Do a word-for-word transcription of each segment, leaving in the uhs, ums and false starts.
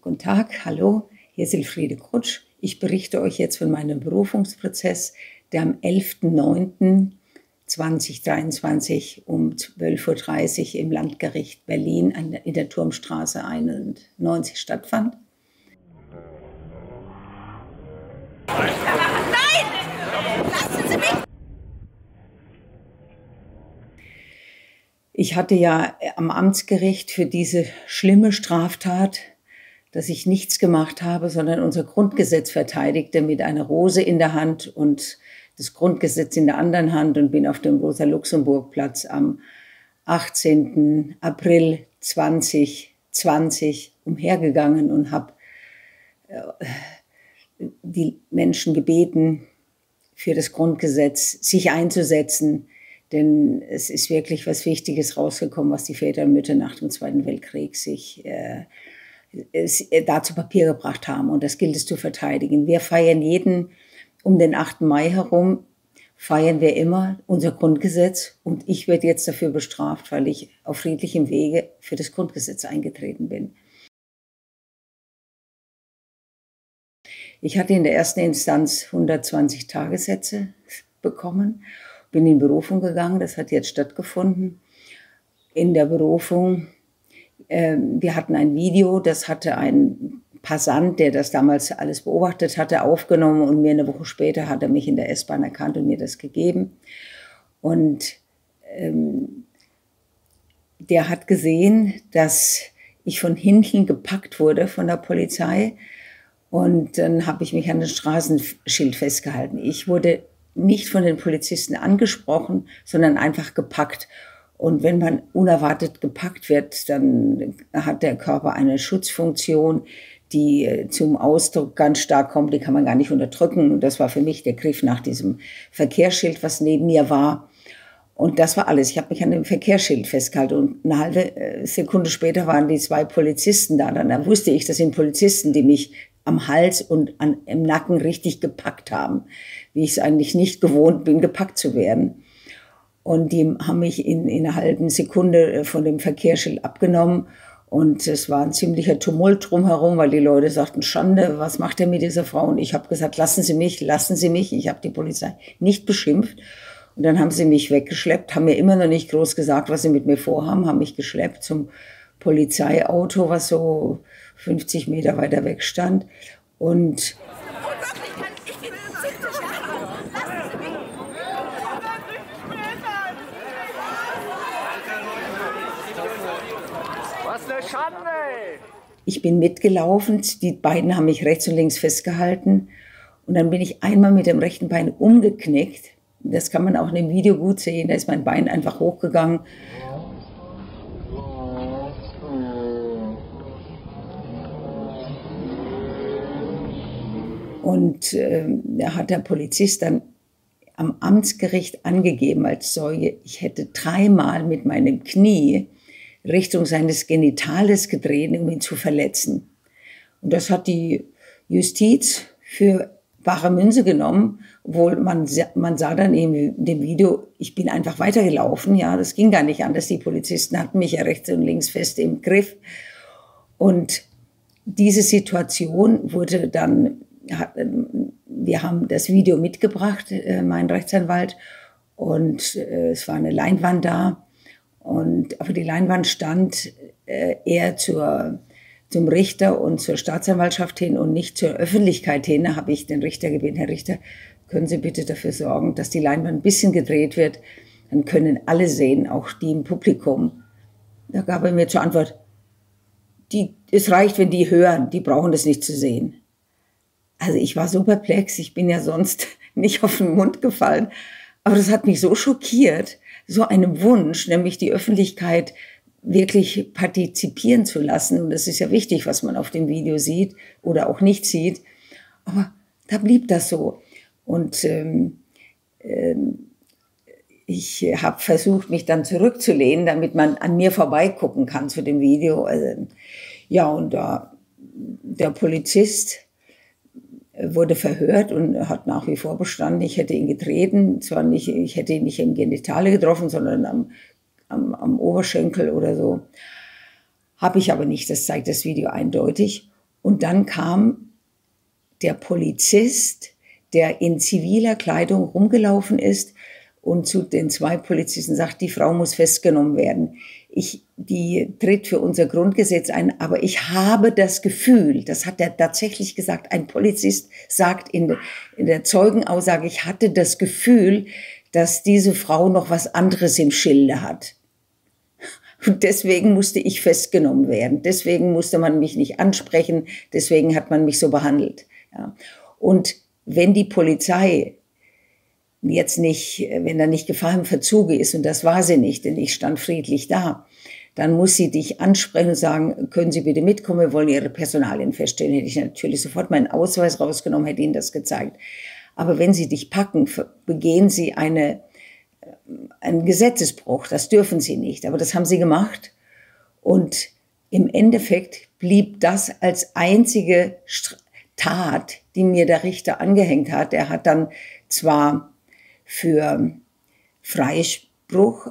Guten Tag, hallo, hier ist Elfriede Krutsch. Ich berichte euch jetzt von meinem Berufungsprozess, der am elften neunten zweitausenddreiundzwanzig um zwölf Uhr dreißig im Landgericht Berlin in der Turmstraße einundneunzig stattfand. Nein! Lassen Sie mich! Ich hatte ja am Amtsgericht für diese schlimme Straftat, dass ich nichts gemacht habe, sondern unser Grundgesetz verteidigte mit einer Rose in der Hand und das Grundgesetz in der anderen Hand und bin auf dem Rosa-Luxemburg-Platz am achtzehnten April zweitausendzwanzig umhergegangen und habe die Menschen gebeten, für das Grundgesetz sich einzusetzen, denn es ist wirklich was Wichtiges rausgekommen, was die Väter und Mütter nach dem Zweiten Weltkrieg sich äh, da zu Papier gebracht haben. Und das gilt es zu verteidigen. Wir feiern jeden, um den achten Mai herum, feiern wir immer unser Grundgesetz. Und ich werde jetzt dafür bestraft, weil ich auf friedlichem Wege für das Grundgesetz eingetreten bin. Ich hatte in der ersten Instanz hundertzwanzig Tagessätze bekommen, bin in Berufung gegangen, das hat jetzt stattgefunden. In der Berufung, äh, wir hatten ein Video, das hatte ein Passant, der das damals alles beobachtet hatte, aufgenommen und mir eine Woche später hat er mich in der S-Bahn erkannt und mir das gegeben. Und ähm, der hat gesehen, dass ich von hinten gepackt wurde von der Polizei. Und dann habe ich mich an den Straßenschild festgehalten. Ich wurde nicht von den Polizisten angesprochen, sondern einfach gepackt. Und wenn man unerwartet gepackt wird, dann hat der Körper eine Schutzfunktion, die zum Ausdruck ganz stark kommt. Die kann man gar nicht unterdrücken. Und das war für mich der Griff nach diesem Verkehrsschild, was neben mir war. Und das war alles. Ich habe mich an dem Verkehrsschild festgehalten. Und eine halbe Sekunde später waren die zwei Polizisten da. Dann wusste ich, das sind Polizisten, die mich am Hals und an, im Nacken richtig gepackt haben, wie ich es eigentlich nicht gewohnt bin, gepackt zu werden. Und die haben mich in, in einer halben Sekunde von dem Verkehrsschild abgenommen. Und es war ein ziemlicher Tumult drumherum, weil die Leute sagten, Schande, was macht er mit dieser Frau? Und ich habe gesagt, lassen Sie mich, lassen Sie mich. Ich habe die Polizei nicht beschimpft. Und dann haben sie mich weggeschleppt, haben mir immer noch nicht groß gesagt, was sie mit mir vorhaben, haben mich geschleppt zum Polizeiauto, was so fünfzig Meter weiter weg stand. Und Was eine Schande! Ich bin mitgelaufen, die beiden haben mich rechts und links festgehalten. Und dann bin ich einmal mit dem rechten Bein umgeknickt. Das kann man auch in dem Video gut sehen, da ist mein Bein einfach hochgegangen. Und äh, da hat der Polizist dann am Amtsgericht angegeben als Zeuge, ich hätte dreimal mit meinem Knie Richtung seines Genitales gedreht, um ihn zu verletzen. Und das hat die Justiz für bare Münze genommen, obwohl man, man sah dann in dem Video, ich bin einfach weitergelaufen, ja, das ging gar nicht anders. Die Polizisten hatten mich ja rechts und links fest im Griff. Und diese Situation wurde dann, wir haben das Video mitgebracht, mein Rechtsanwalt, und es war eine Leinwand da. Und auf die Leinwand stand er zur, zum Richter und zur Staatsanwaltschaft hin und nicht zur Öffentlichkeit hin. Da habe ich den Richter gebeten, Herr Richter, können Sie bitte dafür sorgen, dass die Leinwand ein bisschen gedreht wird, dann können alle sehen, auch die im Publikum. Da gab er mir zur Antwort, die, es reicht, wenn die hören, die brauchen das nicht zu sehen. Also ich war so perplex, ich bin ja sonst nicht auf den Mund gefallen, aber das hat mich so schockiert, so einem Wunsch, nämlich die Öffentlichkeit wirklich partizipieren zu lassen. Und das ist ja wichtig, was man auf dem Video sieht oder auch nicht sieht. Aber da blieb das so. Und ähm, ähm, ich habe versucht, mich dann zurückzulehnen, damit man an mir vorbeigucken kann zu dem Video. Also, ja, und da der Polizist wurde verhört und hat nach wie vor bestanden, ich hätte ihn getreten. Zwar nicht, ich hätte ihn nicht im Genitale getroffen, sondern am, am, am Oberschenkel oder so. Habe ich aber nicht, das zeigt das Video eindeutig. Und dann kam der Polizist, der in ziviler Kleidung rumgelaufen ist und zu den zwei Polizisten sagt, die Frau muss festgenommen werden. Ich, die tritt für unser Grundgesetz ein, aber ich habe das Gefühl, das hat er tatsächlich gesagt, ein Polizist sagt in, in der Zeugenaussage, ich hatte das Gefühl, dass diese Frau noch was anderes im Schilde hat. Und deswegen musste ich festgenommen werden. Deswegen musste man mich nicht ansprechen. Deswegen hat man mich so behandelt. Ja. Und wenn die Polizei jetzt nicht, wenn da nicht Gefahr im Verzuge ist, und das war sie nicht, denn ich stand friedlich da, dann muss sie dich ansprechen und sagen, können Sie bitte mitkommen, wir wollen Ihre Personalien feststellen. Hätte ich natürlich sofort meinen Ausweis rausgenommen, hätte Ihnen das gezeigt. Aber wenn sie dich packen, begehen sie eine, einen Gesetzesbruch. Das dürfen sie nicht. Aber das haben sie gemacht. Und im Endeffekt blieb das als einzige Tat, die mir der Richter angehängt hat. Er hat dann zwar für Freispruch,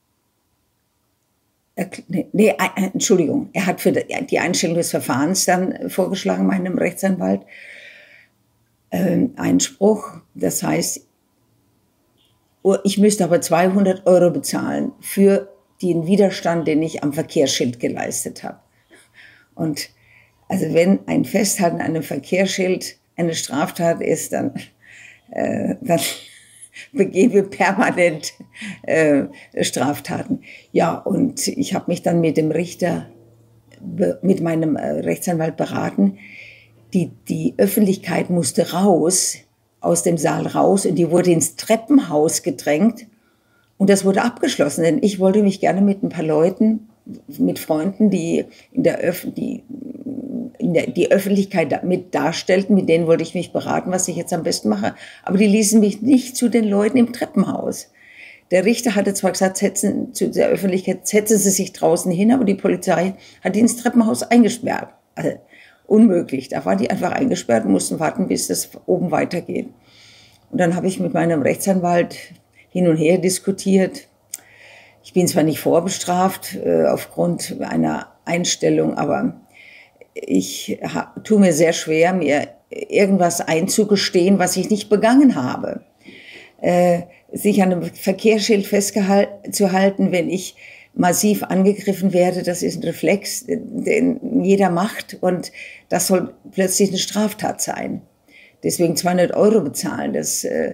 äh, nee, nee, Entschuldigung, er hat für die Einstellung des Verfahrens dann vorgeschlagen, meinem Rechtsanwalt, äh, Einspruch. Das heißt, ich müsste aber zweihundert Euro bezahlen für den Widerstand, den ich am Verkehrsschild geleistet habe. Und also wenn ein Festhalten an einem Verkehrsschild eine Straftat ist, dann, äh, dann begehen wir permanent äh, Straftaten. Ja, und ich habe mich dann mit dem Richter, mit meinem äh, Rechtsanwalt beraten. Die, die Öffentlichkeit musste raus, aus dem Saal raus, und die wurde ins Treppenhaus gedrängt. Und das wurde abgeschlossen, denn ich wollte mich gerne mit ein paar Leuten, mit Freunden, die in der, Öf die, in der die Öffentlichkeit mit darstellten, mit denen wollte ich mich beraten, was ich jetzt am besten mache. Aber die ließen mich nicht zu den Leuten im Treppenhaus. Der Richter hatte zwar gesagt, setzen, zu der Öffentlichkeit, setzen Sie sich draußen hin, aber die Polizei hat die ins Treppenhaus eingesperrt. Also unmöglich. Da waren die einfach eingesperrt und mussten warten, bis das oben weitergeht. Und dann habe ich mit meinem Rechtsanwalt hin und her diskutiert. Ich bin zwar nicht vorbestraft äh, aufgrund einer Einstellung, aber ich tue mir sehr schwer, mir irgendwas einzugestehen, was ich nicht begangen habe. Äh, sich an einem Verkehrsschild festzuhalten, wenn ich massiv angegriffen werde, das ist ein Reflex, den jeder macht, und das soll plötzlich eine Straftat sein. Deswegen zweihundert Euro bezahlen, das äh,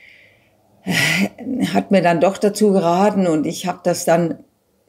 hat mir dann doch dazu geraten, und ich habe das dann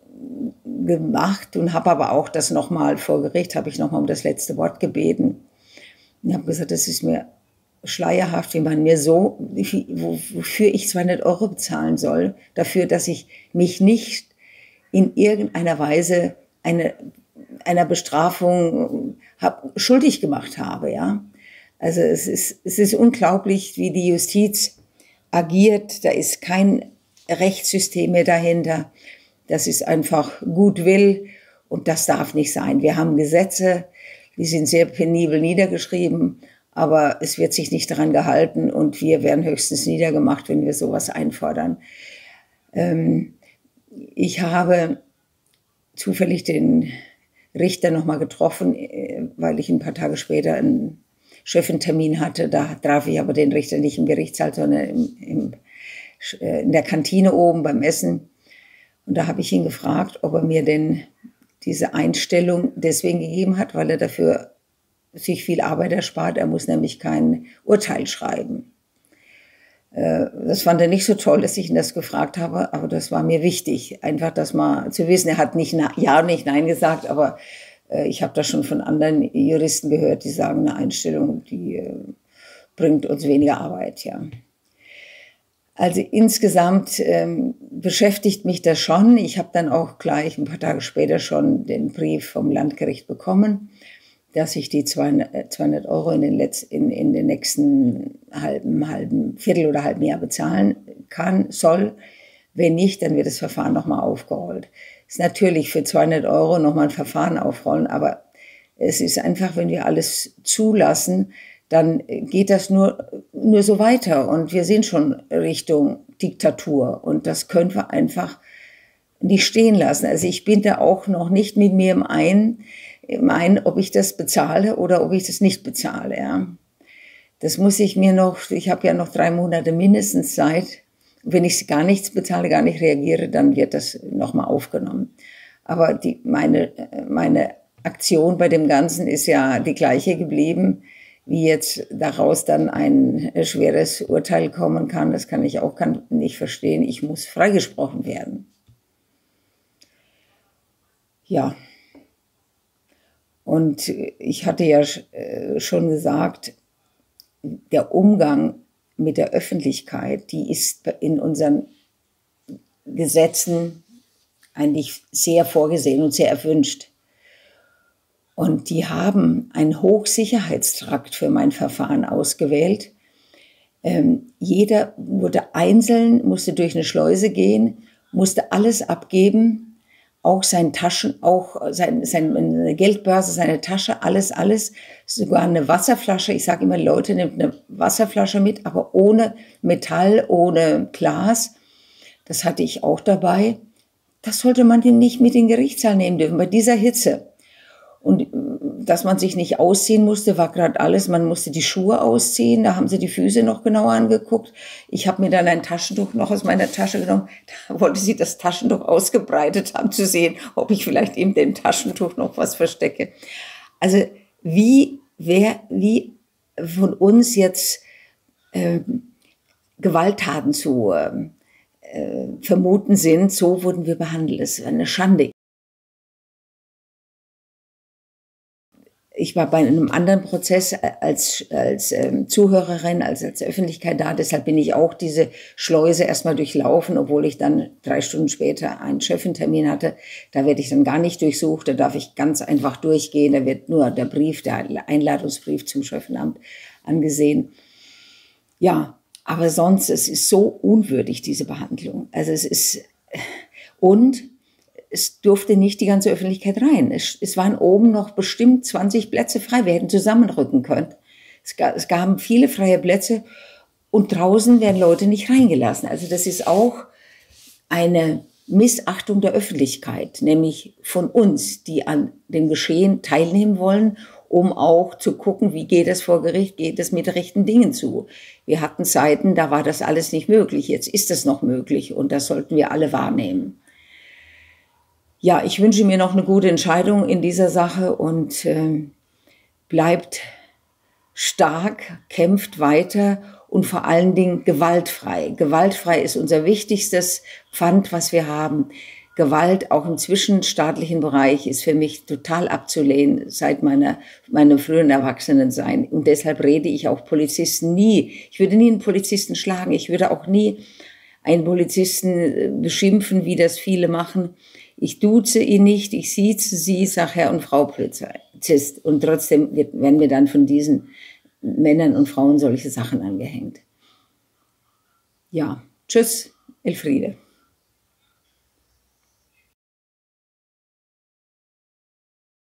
gemacht und habe aber auch das nochmal vor Gericht, habe ich nochmal um das letzte Wort gebeten. Ich habe gesagt, das ist mir schleierhaft, wie man mir so, wofür ich zweihundert Euro bezahlen soll, dafür, dass ich mich nicht in irgendeiner Weise eine, einer Bestrafung hab, schuldig gemacht habe. Ja? Also es ist, es ist unglaublich, wie die Justiz agiert. Da ist kein Rechtssystem mehr dahinter. Das ist einfach Gutwill, und das darf nicht sein. Wir haben Gesetze, die sind sehr penibel niedergeschrieben, aber es wird sich nicht daran gehalten, und wir werden höchstens niedergemacht, wenn wir sowas einfordern. Ähm, ich habe zufällig den Richter nochmal getroffen, weil ich ein paar Tage später einen Chefentermin hatte. Da traf ich aber den Richter nicht im Gerichtssaal, sondern im, im, in der Kantine oben beim Essen. Und da habe ich ihn gefragt, ob er mir denn diese Einstellung deswegen gegeben hat, weil er dafür sich viel Arbeit erspart. Er muss nämlich kein Urteil schreiben. Das fand er nicht so toll, dass ich ihn das gefragt habe, aber das war mir wichtig, einfach das mal zu wissen. Er hat nicht ja und nicht nein gesagt, aber ich habe das schon von anderen Juristen gehört, die sagen, eine Einstellung, die bringt uns weniger Arbeit, ja. Also insgesamt ähm, beschäftigt mich das schon. Ich habe dann auch gleich ein paar Tage später schon den Brief vom Landgericht bekommen, dass ich die zweihundert Euro in den, Letz-, in, in den nächsten halben, halben Viertel oder halben Jahr bezahlen kann, soll. Wenn nicht, dann wird das Verfahren nochmal aufgerollt. Es ist natürlich für zweihundert Euro nochmal ein Verfahren aufrollen, aber es ist einfach, wenn wir alles zulassen, dann geht das nur, nur so weiter, und wir sind schon Richtung Diktatur, und das können wir einfach nicht stehen lassen. Also ich bin da auch noch nicht mit mir im Einen. meinen, ob ich das bezahle oder ob ich das nicht bezahle. Ja. Das muss ich mir noch, ich habe ja noch drei Monate mindestens Zeit. Wenn ich gar nichts bezahle, gar nicht reagiere, dann wird das nochmal aufgenommen. Aber die, meine, meine Aktion bei dem Ganzen ist ja die gleiche geblieben. Wie jetzt daraus dann ein schweres Urteil kommen kann, das kann ich auch kann nicht verstehen. Ich muss freigesprochen werden. Ja. Und ich hatte ja schon gesagt, der Umgang mit der Öffentlichkeit, die ist in unseren Gesetzen eigentlich sehr vorgesehen und sehr erwünscht. Und die haben einen Hochsicherheitstrakt für mein Verfahren ausgewählt. Ähm, jeder wurde einzeln, musste durch eine Schleuse gehen, musste alles abgeben, auch seine Taschen, auch sein, seine Geldbörse, seine Tasche, alles, alles, sogar eine Wasserflasche. Ich sage immer, Leute, nehmt eine Wasserflasche mit, aber ohne Metall, ohne Glas. Das hatte ich auch dabei. Das sollte man nicht mit in den Gerichtssaal nehmen dürfen, bei dieser Hitze. Und dass man sich nicht ausziehen musste, war gerade alles. Man musste die Schuhe ausziehen, da haben sie die Füße noch genauer angeguckt. Ich habe mir dann ein Taschentuch noch aus meiner Tasche genommen. Da wollte sie das Taschentuch ausgebreitet haben, zu sehen, ob ich vielleicht in dem Taschentuch noch was verstecke. Also wie, wer, wie von uns jetzt äh, Gewalttaten zu äh, vermuten sind, so wurden wir behandelt. Das ist eine Schande. Ich war bei einem anderen Prozess als, als ähm, Zuhörerin, als, als Öffentlichkeit da. Deshalb bin ich auch diese Schleuse erstmal durchlaufen, obwohl ich dann drei Stunden später einen Chefintermin hatte. Da werde ich dann gar nicht durchsucht. Da darf ich ganz einfach durchgehen. Da wird nur der Brief, der Einladungsbrief zum Chefamt angesehen. Ja, aber sonst, es ist so unwürdig, diese Behandlung. Also es ist, und es durfte nicht die ganze Öffentlichkeit rein. Es, es waren oben noch bestimmt zwanzig Plätze frei. Wir hätten zusammenrücken können. Es gab, es gab viele freie Plätze und draußen werden Leute nicht reingelassen. Also das ist auch eine Missachtung der Öffentlichkeit, nämlich von uns, die an dem Geschehen teilnehmen wollen, um auch zu gucken, wie geht es vor Gericht, geht es mit rechten Dingen zu. Wir hatten Zeiten, da war das alles nicht möglich. Jetzt ist es noch möglich und das sollten wir alle wahrnehmen. Ja, ich wünsche mir noch eine gute Entscheidung in dieser Sache und äh, bleibt stark, kämpft weiter und vor allen Dingen gewaltfrei. Gewaltfrei ist unser wichtigstes Pfand, was wir haben. Gewalt auch im zwischenstaatlichen Bereich ist für mich total abzulehnen seit meiner, meinem frühen Erwachsenensein. Und deshalb rede ich auch Polizisten nie. Ich würde nie einen Polizisten schlagen. Ich würde auch nie einen Polizisten beschimpfen, wie das viele machen. Ich duze ihn nicht, ich sieze sie, sage Herr und Frau Polizist. Und trotzdem wird, werden mir dann von diesen Männern und Frauen solche Sachen angehängt. Ja, tschüss, Elfriede.